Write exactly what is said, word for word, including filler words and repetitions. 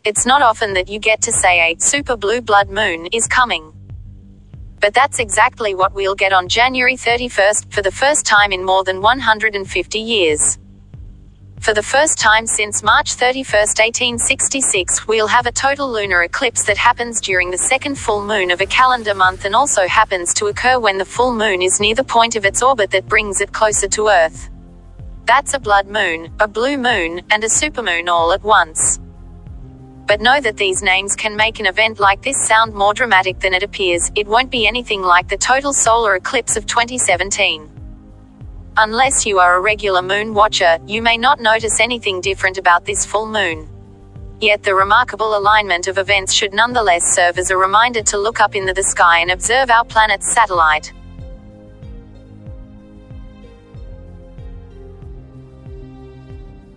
It's not often that you get to say a super blue blood moon is coming. But that's exactly what we'll get on January thirty-first, for the first time in more than one hundred fifty years. For the first time since March thirty-first, eighteen sixty-six, we'll have a total lunar eclipse that happens during the second full moon of a calendar month and also happens to occur when the full moon is near the point of its orbit that brings it closer to Earth. That's a blood moon, a blue moon, and a supermoon all at once. But know that these names can make an event like this sound more dramatic than it appears. It won't be anything like the total solar eclipse of twenty seventeen. Unless you are a regular moon watcher, you may not notice anything different about this full moon. Yet the remarkable alignment of events should nonetheless serve as a reminder to look up into the sky and observe our planet's satellite.